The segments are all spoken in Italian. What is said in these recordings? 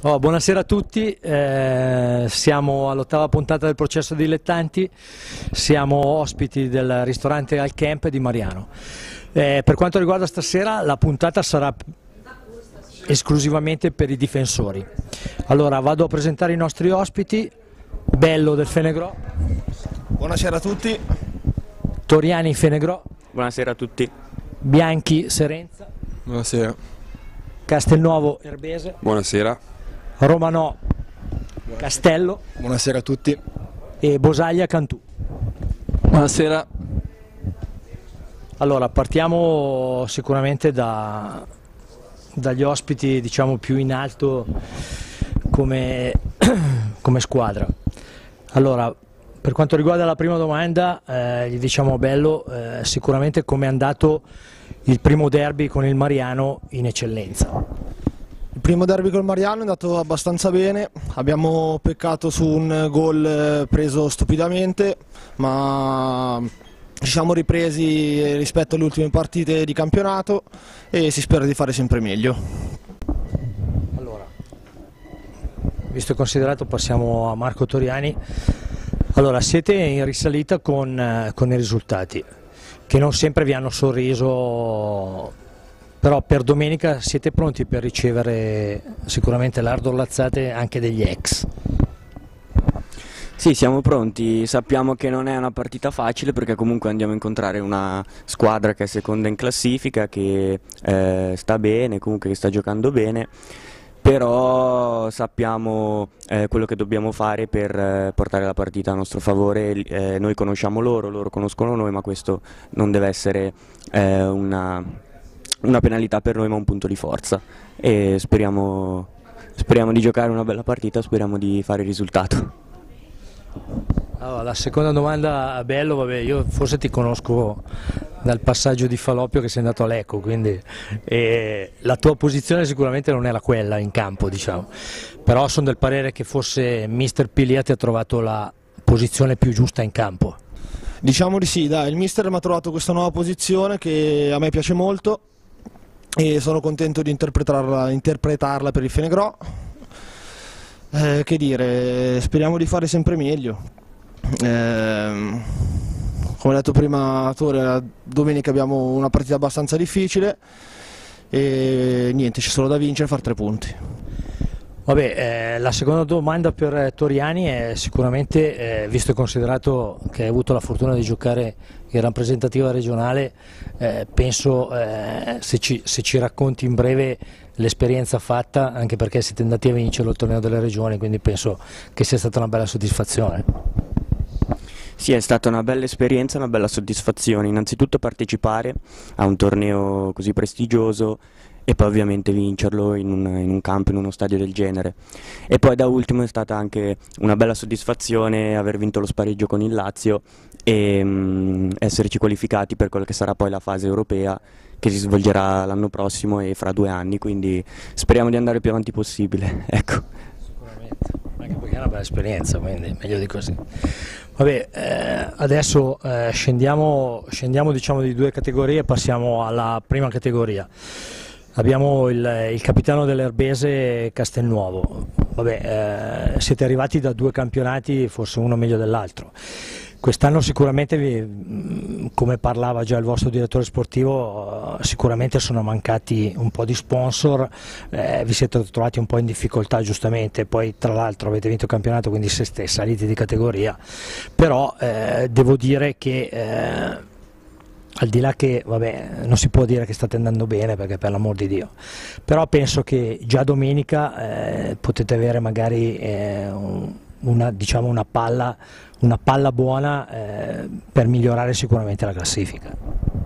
Buonasera a tutti, siamo all'8ª puntata del Processo Dilettanti, siamo ospiti del ristorante Al Camp di Mariano. Per quanto riguarda stasera, la puntata sarà esclusivamente per i difensori. Allora vado a presentare i nostri ospiti: Bello del Fenegrò. Buonasera a tutti. Toriani Fenegrò. Buonasera a tutti. Bianchi Serenza. Buonasera. Castelnuovo Erbese. Buonasera. Romanò Castello. Buonasera a tutti. E Bosaglia Cantù. Buonasera. Allora, partiamo sicuramente dagli ospiti, diciamo, più in alto come squadra. Allora, per quanto riguarda la prima domanda, gli diciamo a Bello sicuramente come è andato il primo derby con il Mariano in eccellenza. Il primo derby col Mariano è andato abbastanza bene, abbiamo peccato su un gol preso stupidamente, ma ci siamo ripresi rispetto alle ultime partite di campionato e si spera di fare sempre meglio. Allora, visto e considerato, passiamo a Marco Toriani. Allora, siete in risalita con i risultati, che non sempre vi hanno sorriso. Però per domenica siete pronti per ricevere sicuramente l'ardolazzate anche degli ex? Sì, siamo pronti, sappiamo che non è una partita facile perché comunque andiamo a incontrare una squadra che è seconda in classifica, che sta bene, comunque che sta giocando bene, però sappiamo quello che dobbiamo fare per portare la partita a nostro favore. Noi conosciamo loro conoscono noi, ma questo non deve essere una penalità per noi, ma un punto di forza, e speriamo di giocare una bella partita, speriamo di fare il risultato. Allora, la seconda domanda a Bello, vabbè, io forse ti conosco dal passaggio di Fallopio che sei andato a Lecco, quindi la tua posizione sicuramente non era quella in campo, diciamo, però sono del parere che forse mister Pilia ti ha trovato la posizione più giusta in campo. Diciamo di sì, dai, il mister mi ha trovato questa nuova posizione che a me piace molto e sono contento di interpretarla per il Fenegrò. Che dire, speriamo di fare sempre meglio. Come ho detto prima, domenica abbiamo una partita abbastanza difficile e niente, c'è solo da vincere e fare 3 punti. Vabbè, la seconda domanda per Toriani è sicuramente, visto e considerato che hai avuto la fortuna di giocare in rappresentativa regionale, penso se ci racconti in breve l'esperienza fatta, anche perché siete andati a vincere il torneo delle regioni, quindi penso che sia stata una bella soddisfazione. Sì, è stata una bella esperienza, una bella soddisfazione, innanzitutto partecipare a un torneo così prestigioso e poi ovviamente vincerlo in un campo, in uno stadio del genere. E poi da ultimo è stata anche una bella soddisfazione aver vinto lo spareggio con il Lazio e esserci qualificati per quella che sarà poi la fase europea che si svolgerà l'anno prossimo e fra 2 anni, quindi speriamo di andare il più avanti possibile. Ecco. Sicuramente, anche perché è una bella esperienza, quindi meglio di così. Vabbè, adesso scendiamo diciamo di 2 categorie e passiamo alla prima categoria. Abbiamo il capitano dell'Erbese Castelnuovo. Vabbè, siete arrivati da 2 campionati, forse uno meglio dell'altro. Quest'anno sicuramente, come parlava già il vostro direttore sportivo, sicuramente sono mancati un po' di sponsor, vi siete trovati un po' in difficoltà giustamente, poi tra l'altro avete vinto il campionato, quindi siete saliti di categoria, però devo dire che al di là che, vabbè, non si può dire che state andando bene, perché per l'amor di Dio, però penso che già domenica potete avere magari diciamo una palla buona per migliorare sicuramente la classifica.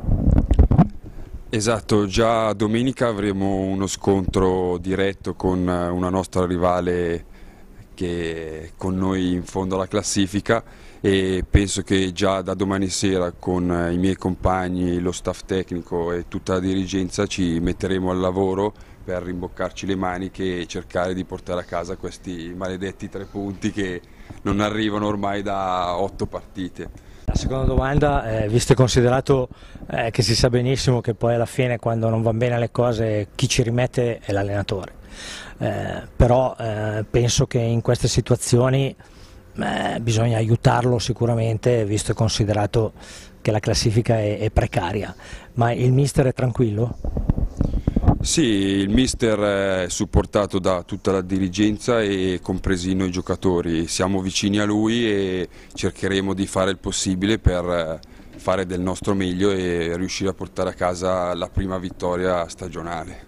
Esatto, già domenica avremo uno scontro diretto con una nostra rivale che è con noi in fondo alla classifica, e penso che già da domani sera con i miei compagni, lo staff tecnico e tutta la dirigenza ci metteremo al lavoro per rimboccarci le maniche e cercare di portare a casa questi maledetti 3 punti che non arrivano ormai da 8 partite. La seconda domanda, visto e considerato che si sa benissimo che poi alla fine, quando non vanno bene le cose, chi ci rimette è l'allenatore. però penso che in queste situazioni bisogna aiutarlo sicuramente, visto e considerato che la classifica è precaria. Ma il mister è tranquillo? Sì, il mister è supportato da tutta la dirigenza e compresi noi giocatori. Siamo vicini a lui e cercheremo di fare il possibile per fare del nostro meglio e riuscire a portare a casa la prima vittoria stagionale.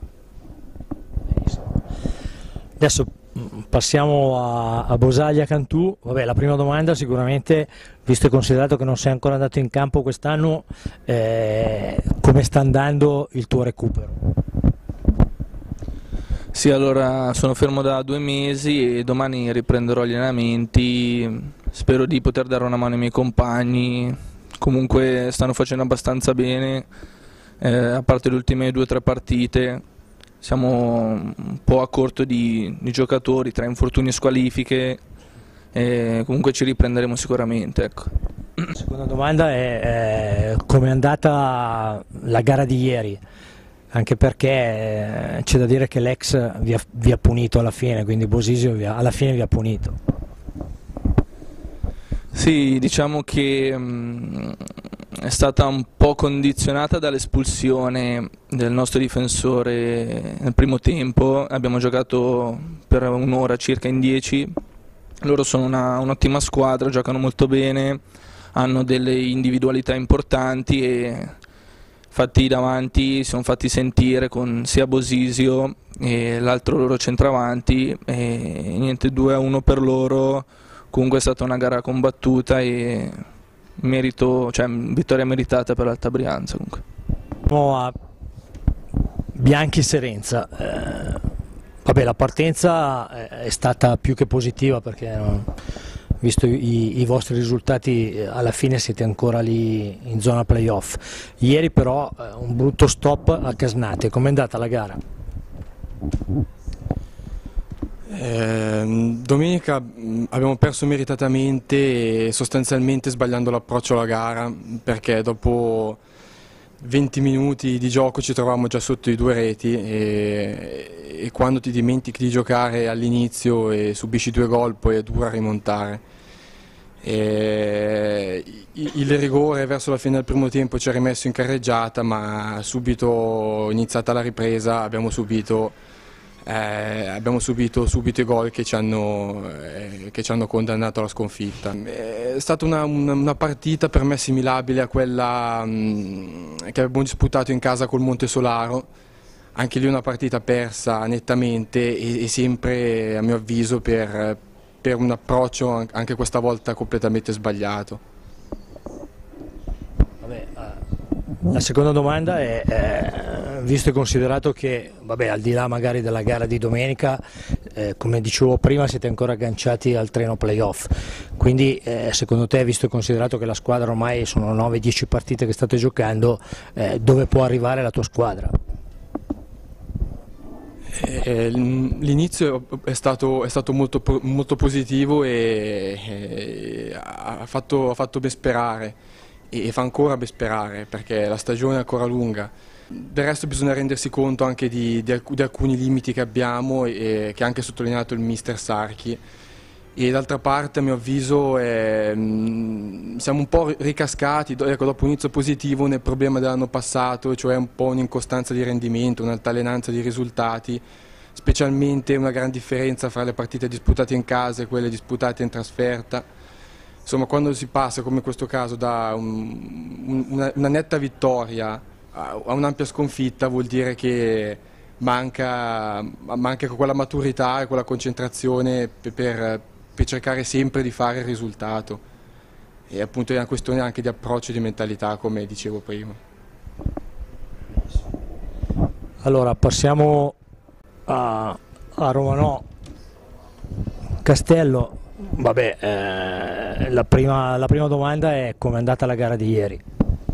Adesso passiamo a Bosaglia Cantù. Vabbè, la prima domanda sicuramente, visto e considerato che non sei ancora andato in campo quest'anno, come sta andando il tuo recupero? Sì, allora sono fermo da 2 mesi e domani riprenderò gli allenamenti, spero di poter dare una mano ai miei compagni, comunque stanno facendo abbastanza bene, a parte le ultime 2 o 3 partite, siamo un po' a corto di giocatori tra infortuni e squalifiche, e comunque ci riprenderemo sicuramente. Ecco. La seconda domanda è come è andata la gara di ieri? Anche perché c'è da dire che l'ex vi ha punito alla fine, quindi Bosisio alla fine vi ha punito. Sì, diciamo che è stata un po' condizionata dall'espulsione del nostro difensore nel primo tempo, abbiamo giocato per un'ora circa in 10, loro sono un'ottima squadra, giocano molto bene, hanno delle individualità importanti e fatti davanti, si sono fatti sentire con sia Bosisio e l'altro loro centravanti e niente, 2-1 per loro, comunque è stata una gara combattuta e vittoria meritata per l'Alta Brianza. Comunque. A Bianchi Serenza, vabbè, la partenza è stata più che positiva perché visto i vostri risultati alla fine siete ancora lì in zona playoff. Ieri però un brutto stop a Casnate, com'è andata la gara? Domenica abbiamo perso meritatamente e sostanzialmente sbagliando l'approccio alla gara, perché dopo 20 minuti di gioco ci trovavamo già sotto i 2 reti e quando ti dimentichi di giocare all'inizio e subisci 2 gol poi è dura rimontare. Il rigore verso la fine del primo tempo ci ha rimesso in carreggiata, ma subito iniziata la ripresa abbiamo subito subito i gol che ci hanno condannato alla sconfitta. È stata una partita per me assimilabile a quella che abbiamo disputato in casa col Montesolaro, anche lì una partita persa nettamente e sempre a mio avviso per un approccio anche questa volta completamente sbagliato. Vabbè, la seconda domanda è, visto e considerato che, vabbè, al di là magari della gara di domenica, come dicevo prima, siete ancora agganciati al treno playoff, quindi secondo te, visto e considerato che la squadra ormai sono 9-10 partite che state giocando, dove può arrivare la tua squadra? L'inizio è stato molto positivo e ha fatto ben sperare e fa ancora ben sperare perché la stagione è ancora lunga. Del resto bisogna rendersi conto anche di alcuni limiti che abbiamo e che ha anche sottolineato il mister Sarchi. E d'altra parte, a mio avviso, siamo un po' ricascati dopo un inizio positivo nel problema dell'anno passato, cioè un po' un'incostanza di rendimento, un'altalenanza di risultati, specialmente una gran differenza fra le partite disputate in casa e quelle disputate in trasferta. Insomma, quando si passa, come in questo caso, da una netta vittoria a un'ampia sconfitta, vuol dire che manca quella maturità e quella concentrazione per cercare sempre di fare il risultato, e appunto è una questione anche di approccio e di mentalità, come dicevo prima. Allora passiamo a Romanò Castello. Vabbè, la prima domanda è come è andata la gara di ieri?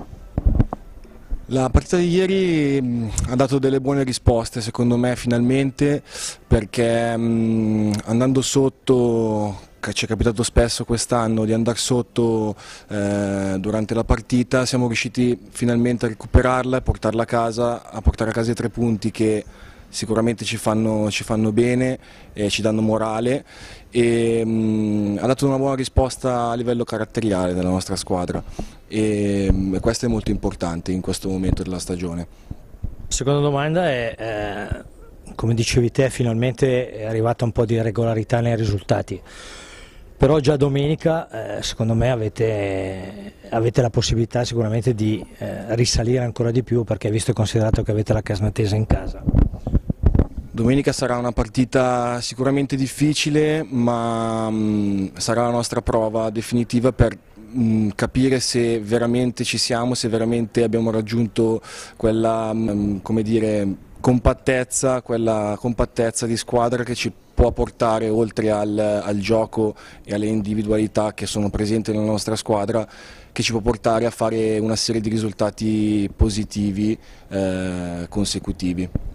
La partita di ieri ha dato delle buone risposte secondo me finalmente, perché andando sotto, che ci è capitato spesso quest'anno di andare sotto durante la partita, siamo riusciti finalmente a recuperarla e portarla a casa, a portare a casa i 3 punti che sicuramente ci fanno bene, ci danno morale e ha dato una buona risposta a livello caratteriale della nostra squadra e questo è molto importante in questo momento della stagione. La seconda domanda è, come dicevi te, finalmente è arrivata un po' di regolarità nei risultati, però già domenica secondo me avete la possibilità sicuramente di risalire ancora di più, perché visto e considerato che avete la Casnatese in casa. Domenica sarà una partita sicuramente difficile, ma sarà la nostra prova definitiva per capire se veramente ci siamo, se veramente abbiamo raggiunto quella, come dire, compattezza di squadra che ci può portare oltre al gioco e alle individualità che sono presenti nella nostra squadra, che ci può portare a fare una serie di risultati positivi consecutivi.